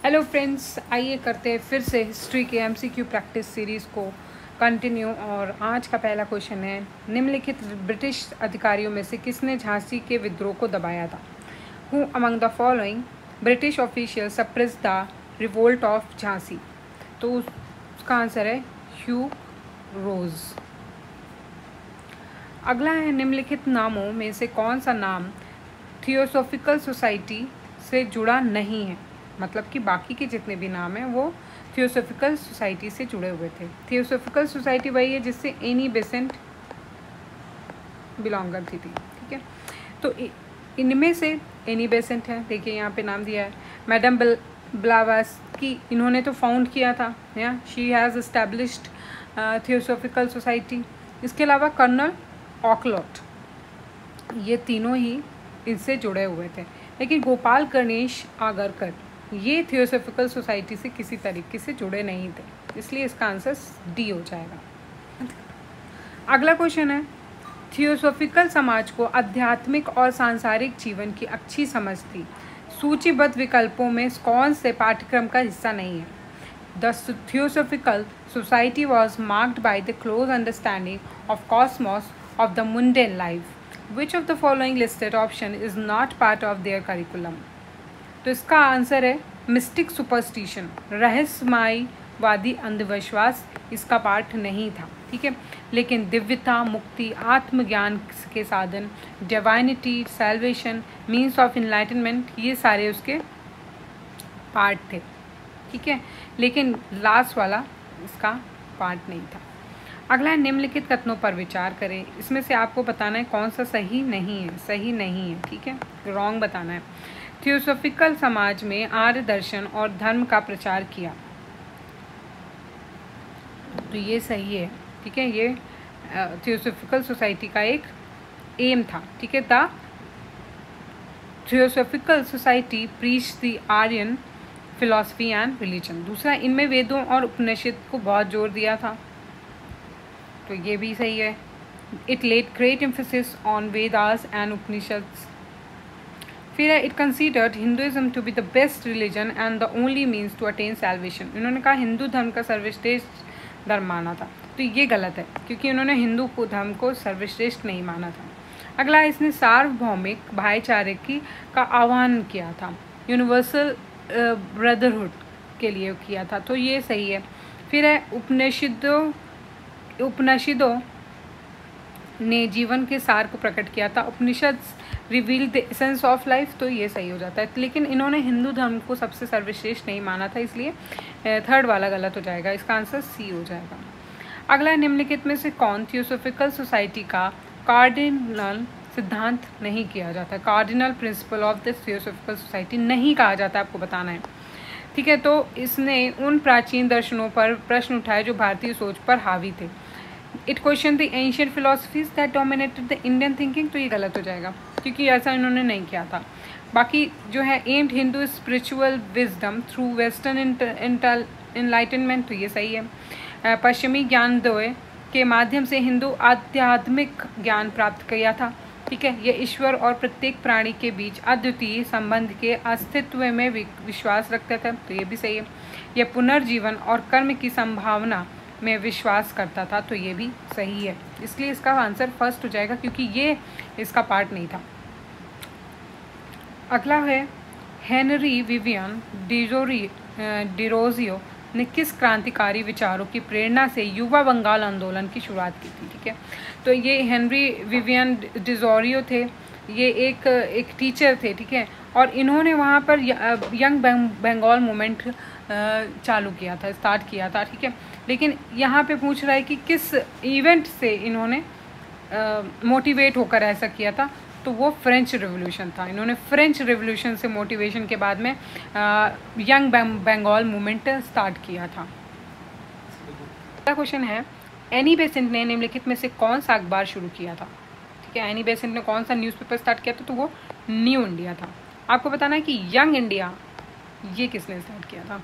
Hello friends, आइए करते हैं फिर से हिस्ट्री के एमसीक्यू प्रैक्टिस सीरीज़ को कंटिन्यू। और आज का पहला क्वेश्चन है, निम्नलिखित ब्रिटिश अधिकारियों में से किसने झांसी के विद्रोह को दबाया था? Who among the following British official suppress the revolt of Jhansi? तो उसका आंसर है ह्यू रोज। अगला है, निम्नलिखित नामों में से कौन सा नाम थियोसॉफिकल सोसाइटी से जुड़ा नहीं है? मतलब कि बाकी के जितने भी नाम हैं वो थियोसॉफिकल सोसाइटी से जुड़े हुए थे। थियोसॉफिकल सोसाइटी वही है जिससे एनी बेसेंट बिलोंग करती थी। ठीक है, तो इनमें से एनी बेसेंट है, देखिए यहाँ पे नाम दिया है। मैडम ब्लावास्की, इन्होंने तो फाउंड किया था, या she has established theosophical society. इसके अलावा कर्नल ऑकलॉट, ये तीनों ही इनसे जुड़े हुए थे। लेकिन गोपाल गणेश आगरकर ये थियोसॉफिकल सोसाइटी से किसी तरीके से जुड़े नहीं थे, इसलिए इसका आंसर डी हो जाएगा। अगला क्वेश्चन है, थियोसॉफिकल समाज को आध्यात्मिक और सांसारिक जीवन की अच्छी समझ थी। सूचीबद्ध विकल्पों में कौन से पाठ्यक्रम का हिस्सा नहीं है? The theosophical society was marked by the close understanding of cosmos of the mundane life. Which of the following listed option is not part of their curriculum? तो इसका आंसर है मिस्टिक सुपरस्टिशन, रहस्यमयवादी अंधविश्वास इसका पार्ट नहीं था। ठीक है, लेकिन दिव्यता, मुक्ति, आत्मज्ञान के साधन, divinity, salvation, means of enlightenment, ये सारे उसके पार्ट थे। ठीक है, लेकिन लास्ट वाला इसका पार्ट नहीं था। अगला है, निम्नलिखित कथनों पर विचार करें। इसमें से आपको बताना है कौन सा सही नहीं है। सही नहीं है, ठीक है, रॉन्ग बताना है। थियोसॉफिकल समाज में आर्य दर्शन और धर्म का प्रचार किया, तो ये सही है। ठीक है, ये थियोसॉफिकल सोसाइटी का एक एम था। ठीक है, the theosophical society preach the Aryan philosophy and religion. दूसरा, इनमें वेदों और उपनिषद को बहुत जोर दिया था, तो ये भी सही है। It led great emphasis on Vedas and Upanishads. फिर है, it considered Hinduism to be the best religion and the only means to attain salvation. इन्होंने कहा हिंदू धर्म का सर्वश्रेष्ठ धर्म माना था, तो ये गलत है क्योंकि उन्होंने हिंदू धर्म को सर्वश्रेष्ठ नहीं माना था। अगला, इसने सार्वभौमिक भाईचारे का आह्वान किया था, यूनिवर्सल ब्रदरहुड के लिए किया था, तो ये सही है। फिर है, उपनिषदों ने जीवन के सार को प्रकट किया था। Upanishad reveal the essence of life, तो ये सही हो जाता है। लेकिन इन्होंने हिंदू धर्म को सबसे सर्वश्रेष्ठ नहीं माना था, इसलिए थर्ड वाला गलत हो जाएगा, इसका आंसर सी हो जाएगा। अगला, निम्नलिखित में से कौन थियोसॉफिकल सोसाइटी का कार्डिनल सिद्धांत नहीं किया जाता? Cardinal principle of the theosophical society नहीं कहा जाता, आपको बताना है। ठीक है, तो इसने उन प्राचीन दर्शनों पर प्रश्न उठाए जो भारतीय सोच पर हावी थे। It question the ancient philosophies that dominated the Indian thinking, तो ये गलत हो जाएगा क्योंकि ऐसा इन्होंने नहीं किया था। बाकी जो है, aimed Hindu spiritual wisdom through western enlightenment, तो ये सही है। पश्चिमी ज्ञानोदय के माध्यम से हिंदू आध्यात्मिक ज्ञान प्राप्त किया था। ठीक है, ये ईश्वर और प्रत्येक प्राणी के बीच अद्वितीय संबंध के अस्तित्व में विश्वास रखते थे, तो ये भी सही है। यह पुनर्जीवन और कर्म की संभावना में विश्वास करता था, तो ये भी सही है, इसलिए इसका आंसर फर्स्ट हो जाएगा क्योंकि ये इसका पार्ट नहीं था। अगला है, हेनरी विवियन डिरोजियो ने किस क्रांतिकारी विचारों की प्रेरणा से युवा बंगाल आंदोलन की शुरुआत की थी? ठीक है, तो ये हेनरी विवियन डिरोजियो थे, ये एक टीचर थे। ठीक है, और इन्होंने वहाँ पर यंग बंगाल मूवमेंट चालू किया था, स्टार्ट किया था। ठीक है, लेकिन यहाँ पे पूछ रहा है कि किस इवेंट से इन्होंने मोटिवेट होकर ऐसा किया था, तो वो फ्रेंच रेवोल्यूशन था। इन्होंने फ्रेंच रेवोल्यूशन से मोटिवेशन के बाद में यंग बंगाल मूवमेंट स्टार्ट किया था। अगला क्वेश्चन है, एनी बेसेंट ने निम्नलिखित में से कौन सा अखबार शुरू किया था? ठीक है, एनी बेसेंट ने कौन सा न्यूज़पेपर स्टार्ट किया था? तो वो न्यू इंडिया था। आपको बताना है कि यंग इंडिया ये किसने स्टार्ट किया था?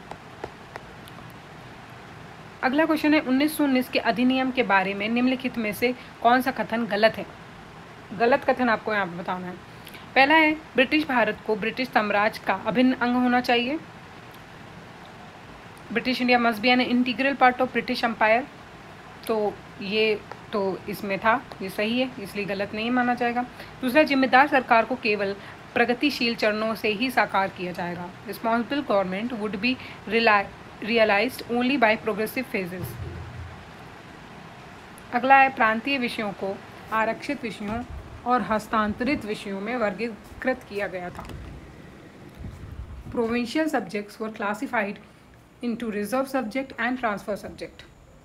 अगला क्वेश्चन है, 1919 के अधिनियम के बारे में निम्नलिखित में से कौन सा कथन गलत है? गलत कथन आपको यहाँ पे बताना है। पहला है, ब्रिटिश भारत को ब्रिटिश साम्राज्य का अभिन्न अंग होना चाहिए। British India must be an integral part of British empire, तो ये तो इसमें था, ये सही है, इसलिए गलत नहीं माना जाएगा। दूसरा, जिम्मेदार सरकार को केवल प्रगतिशील चरणों से ही साकार किया जाएगा। Responsible government would be realised only by progressive phases. अगला है, प्रांतीय विषयों को आरक्षित विषयों और हस्तांतरित विषयों में वर्गीकृत किया गया था। Provincial subjects were classified into reserve subject and transfer subject.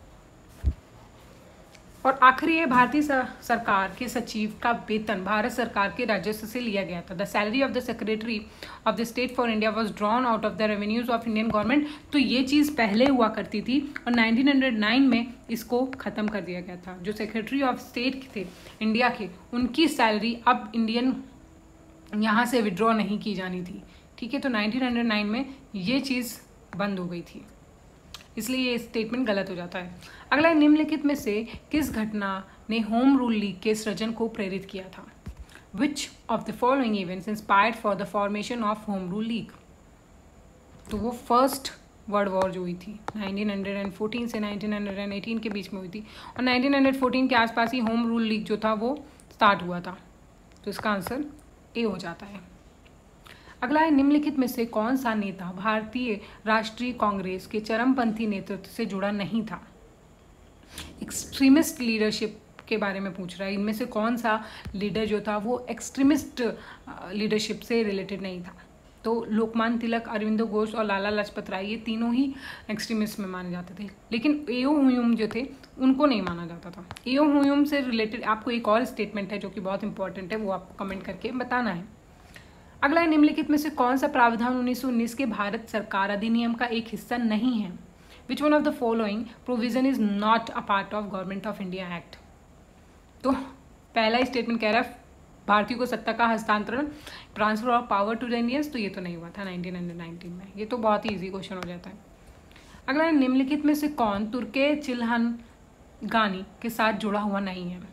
और आखिरी है, भारतीय सरकार के सचिव का वेतन भारत सरकार के राजस्व से लिया गया था। The salary of the secretary of the state for India was drawn out of the revenues of Indian government. तो ये चीज़ पहले हुआ करती थी और 1909 में इसको ख़त्म कर दिया गया था। जो सेक्रेटरी ऑफ स्टेट थे इंडिया के, उनकी सैलरी अब इंडियन यहाँ से विड्रॉ नहीं की जानी थी। ठीक है, तो 1909 में ये चीज़ बंद हो गई थी, इसलिए ये स्टेटमेंट गलत हो जाता है। अगला, निम्नलिखित में से किस घटना ने होम रूल लीग के सृजन को प्रेरित किया था? Which of the following events inspired for the formation of home rule league? तो वो फर्स्ट वर्ल्ड वॉर जो हुई थी 1914 से 1918 के बीच में हुई थी, और 1914 के आसपास ही होम रूल लीग जो था वो स्टार्ट हुआ था। तो इसका आंसर ए हो जाता है। अगला है, निम्नलिखित में से कौन सा नेता भारतीय राष्ट्रीय कांग्रेस के चरमपंथी नेतृत्व से जुड़ा नहीं था? एक्सट्रीमिस्ट लीडरशिप के बारे में पूछ रहा है। इनमें से कौन सा लीडर जो था वो एक्सट्रीमिस्ट लीडरशिप से रिलेटेड नहीं था? तो लोकमान्य तिलक, अरविंदो घोष और लाला लाजपत राय, ये तीनों ही एक्सट्रीमिस्ट में माने जाते थे। लेकिन एओ हुयुम जो थे उनको नहीं माना जाता था। एओ हुयुम से रिलेटेड आपको एक और स्टेटमेंट है जो कि बहुत इंपॉर्टेंट है, वो आपको कमेंट करके बताना है। अगला है, निम्नलिखित में से कौन सा प्रावधान 1919 के भारत सरकार अधिनियम का एक हिस्सा नहीं है? Which one of the following provision is not a part of government of India act? तो पहला ही स्टेटमेंट कह रहा है भारतीयों को सत्ता का हस्तांतरण, transfer of power to the Indians, तो ये तो नहीं हुआ था 1919 में। ये तो बहुत ही ईजी क्वेश्चन हो जाता है। अगला है, निम्नलिखित में से कौन तुर्के चिल्हन गानी के साथ जुड़ा हुआ नहीं है?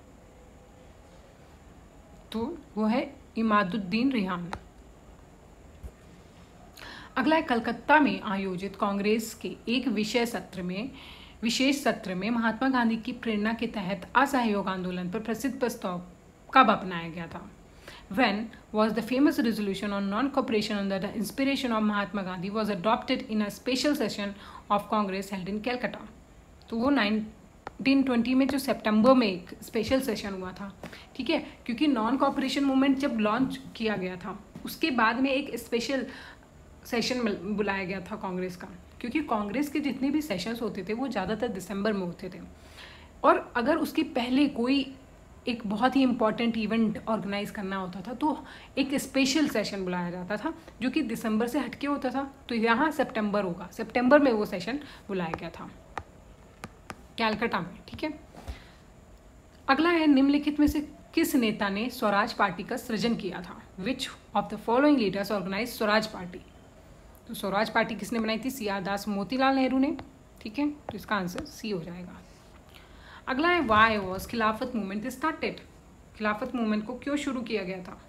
तो वो है इमादुद्दीन रिहान। अगला है, कलकत्ता में आयोजित कांग्रेस के एक विशेष सत्र में महात्मा गांधी की प्रेरणा के तहत असहयोग आंदोलन पर प्रसिद्ध प्रस्ताव कब अपनाया गया था? When was the famous resolution on non-cooperation under the inspiration of Mahatma Gandhi was adopted in a special session of Congress held in Calcutta? तो वो 1920 में जो सितंबर में एक स्पेशल सेशन हुआ था। ठीक है, क्योंकि नॉन कॉपरेशन मूवमेंट जब लॉन्च किया गया था उसके बाद में एक स्पेशल सेशन बुलाया गया था कांग्रेस का, क्योंकि कांग्रेस के जितने भी सेशंस होते थे वो ज़्यादातर दिसंबर में होते थे, और अगर उसके पहले कोई एक बहुत ही इंपॉर्टेंट इवेंट ऑर्गेनाइज करना होता था तो एक स्पेशल सेशन बुलाया जाता था जो कि दिसंबर से हटके होता था। तो यहाँ सितंबर होगा, सितंबर में वो सेशन बुलाया गया था कैलकाटा में। ठीक है, अगला है, निम्नलिखित में से किस नेता ने स्वराज पार्टी का सृजन किया था? Which of the following leaders organise Swaraj Party? तो स्वराज पार्टी किसने बनाई थी? सी आर दास मोतीलाल नेहरू ने। ठीक है, तो इसका आंसर सी हो जाएगा। अगला है, why was Khilafat movement started? Khilafat movement को क्यों शुरू किया गया था?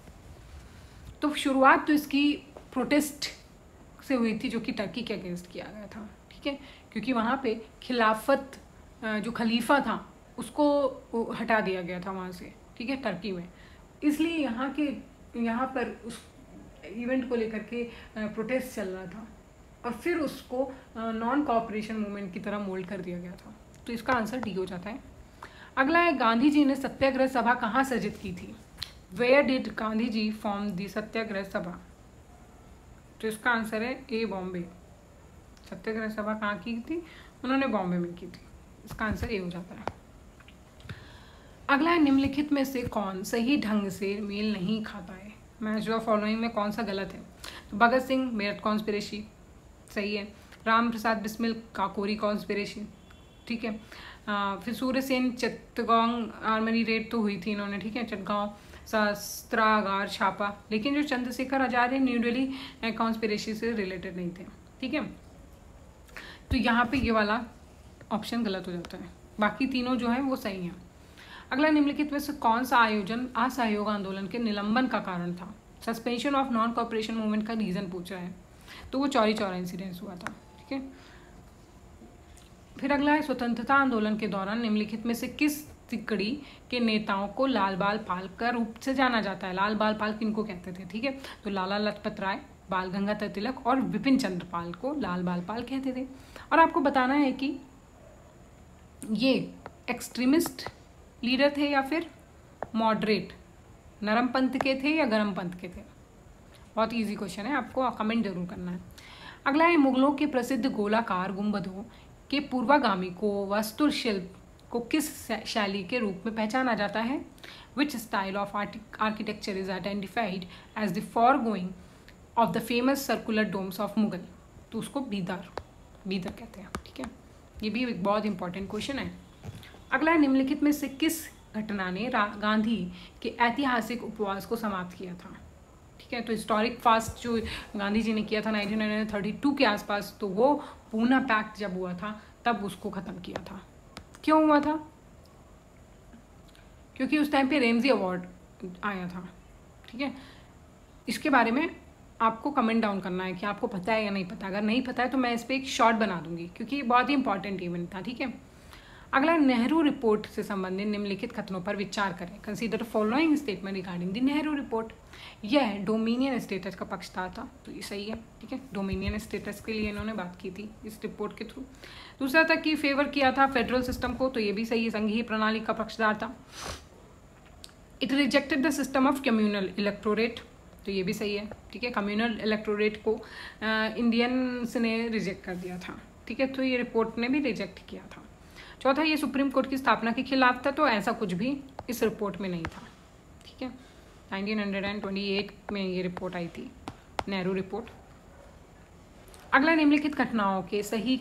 तो शुरुआत तो इसकी प्रोटेस्ट से हुई थी जो कि टर्की के अगेंस्ट किया गया था। ठीक है, क्योंकि वहाँ पे खिलाफत जो खलीफा था उसको हटा दिया गया था वहाँ से। ठीक है, टर्की में, इसलिए यहाँ पर उस इवेंट को लेकर के प्रोटेस्ट चल रहा था और फिर उसको नॉन कॉपरेशन मूवमेंट की तरह मोल्ड कर दिया गया था। तो इसका आंसर डी हो जाता है। अगला है, गांधी जी ने सत्याग्रह सभा कहाँ सृजित की थी? Where did Gandhi ji form the Satyagraha Sabha? तो इसका आंसर है ए, बॉम्बे। सत्याग्रह सभा कहाँ की थी? उन्होंने बॉम्बे में की थी। इसका आंसर ए हो जाता है। अगला है, निम्नलिखित में से कौन सही ढंग से मेल नहीं खाता है? मैच ऑफ फॉलोइंग में कौन सा गलत है? तो भगत सिंह मेरठ कॉन्स्पिरेसी सही है। राम प्रसाद बिस्मिल काकोरी कॉन्स्पिरेसी। ठीक है, फिर सूर्यसेन चित्तगोंग आर्मरी रेड तो हुई थी इन्होंने। ठीक है, चटगांव शस्त्रागार छापा, लेकिन जो चंद्रशेखर आजाद है न्यू दिल्ली कॉन्स्पिरेसी से रिलेटेड नहीं थे। ठीक है, तो यहाँ पे ये वाला ऑप्शन गलत हो जाता है, बाकी तीनों जो है वो सही हैं। अगला, निम्नलिखित में से कौन सा आयोजन असहयोग आंदोलन के निलंबन का कारण था? Suspension of non cooperation movement का रीजन पूछा है, तो वो चौरी चौरा इंसिडेंस हुआ था। ठीक है। फिर अगला है, स्वतंत्रता आंदोलन के दौरान निम्नलिखित में से किस तिकड़ी के नेताओं को लाल बाल पाल का रूप से जाना जाता है? लाल बाल पाल किनको कहते थे? ठीक है, तो लाला लाजपत राय, बाल गंगाधर तिलक और विपिन चंद्र पाल को लाल बाल पाल कहते थे। और आपको बताना है कि ये एक्सट्रीमिस्ट लीडर थे या फिर मॉडरेट, नरम पंथ के थे या गरम पंथ के थे? बहुत इजी क्वेश्चन है, आपको कमेंट जरूर करना है। अगला है, मुगलों के प्रसिद्ध गोलाकार गुंबदों के पूर्वागामी को वास्तुशिल्प को किस शैली के रूप में पहचाना जाता है? Which style of architecture is identified as the forgoing of the famous circular domes of Mughal? तो उसको बीदर कहते हैं। ठीक है, ये भी एक बहुत इंपॉर्टेंट क्वेश्चन है। अगला है, निम्नलिखित में से किस घटना ने गांधी के ऐतिहासिक उपवास को समाप्त किया था? ठीक है, तो हिस्टोरिक फास्ट जो गांधी जी ने किया था 1932 के आसपास, तो वो पूना पैक्ट जब हुआ था तब उसको ख़त्म किया था। क्यों हुआ था? क्योंकि उस टाइम पे रेमजी अवार्ड आया था। ठीक है, इसके बारे में आपको कमेंट डाउन करना है कि आपको पता है या नहीं पता। अगर नहीं पता है तो मैं इस पर एक शॉर्ट बना दूंगी, क्योंकि ये बहुत ही इंपॉर्टेंट इवेंट था। ठीक है, अगला, नेहरू रिपोर्ट से संबंधित निम्नलिखित कथनों पर विचार करें। Consider following statement regarding the Nehru report. यह डोमिनियन स्टेटस का पक्षधर था, तो ये सही है। ठीक है, डोमिनियन स्टेटस के लिए इन्होंने बात की थी इस रिपोर्ट के थ्रू। दूसरा था कि फेवर किया था फेडरल सिस्टम को, तो ये भी सही है, संघीय प्रणाली का पक्षधर था। It rejected the system of communal electorate, तो ये भी सही है। ठीक है, कम्युनल इलेक्टोरेट को इंडियंस ने रिजेक्ट कर दिया था। ठीक है, तो ये रिपोर्ट ने भी रिजेक्ट किया था। चौथा, ये सुप्रीम कोर्ट की स्थापना के खिलाफ था, तो ऐसा कुछ भी इस रिपोर्ट में नहीं था। ठीक है, 1928 में ये रिपोर्ट आई थी, नेहरू रिपोर्ट। अगला, निम्नलिखित घटनाओं के सही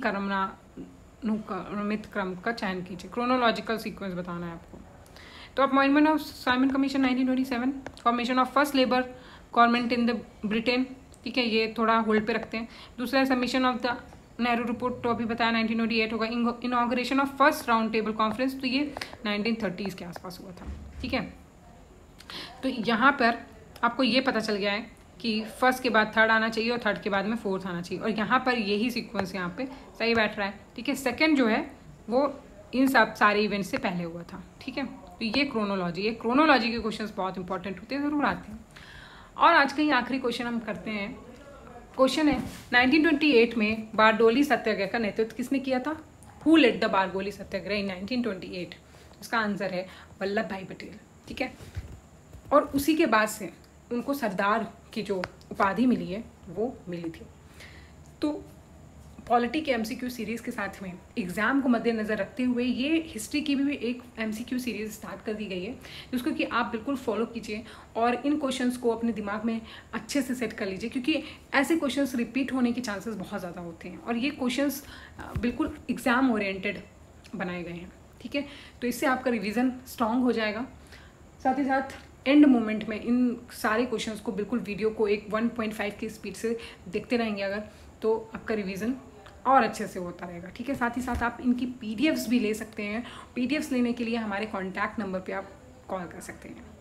क्रमित क्रम का चयन कीजिए। क्रोनोलॉजिकल सीक्वेंस बताना है आपको। तो appointment of Simon commission 1927, formation of first labour government in the Britain. ठीक है, ये थोड़ा होल्ड पे रखते हैं। दूसरा, submission of the Nehru report, तो अभी बताया 1928 होगा। Inauguration of first round table conference, तो ये 1930s के आसपास हुआ था। ठीक है, तो यहाँ पर आपको ये पता चल गया है कि फर्स्ट के बाद थर्ड आना चाहिए और थर्ड के बाद में फोर्थ आना चाहिए, और यहाँ पर यही सीक्वेंस यहाँ पे सही बैठ रहा है। ठीक है, सेकंड जो है वो इन सब सारे इवेंट से पहले हुआ था। ठीक है, तो ये क्रोनोलॉजी के क्वेश्चंस बहुत इंपॉर्टेंट होते हैं, ज़रूर आते हैं। और आज का ये आखिरी क्वेश्चन हम करते हैं। क्वेश्चन है, 1928 में बारडोली सत्याग्रह का नेतृत्व किसने किया था? Who led the Bardoli Satyagraha in 1928? इसका आंसर है वल्लभ भाई पटेल। ठीक है, और उसी के बाद से उनको सरदार की जो उपाधि मिली है वो मिली थी। तो पॉलिटी के एमसीक्यू सीरीज़ के साथ में एग्ज़ाम को मद्देनज़र रखते हुए ये हिस्ट्री की भी एक एमसीक्यू सीरीज़ स्टार्ट कर दी गई है, जिसको कि आप बिल्कुल फॉलो कीजिए और इन क्वेश्चंस को अपने दिमाग में अच्छे से सेट कर लीजिए, क्योंकि ऐसे क्वेश्चंस रिपीट होने के चांसेस बहुत ज़्यादा होते हैं और ये क्वेश्चंस बिल्कुल एग्ज़ाम ओरिएंटेड बनाए गए हैं। ठीक है, तो इससे आपका रिविज़न स्ट्रॉन्ग हो जाएगा। साथ ही साथ एंड मोमेंट में इन सारे क्वेश्चंस को बिल्कुल वीडियो को एक 1.5 की स्पीड से देखते रहेंगे अगर, तो आपका रिवीजन और अच्छे से होता रहेगा। ठीक है, साथ ही साथ आप इनकी पीडीएफ्स भी ले सकते हैं। पीडीएफ्स लेने के लिए हमारे कॉन्टैक्ट नंबर पे आप कॉल कर सकते हैं।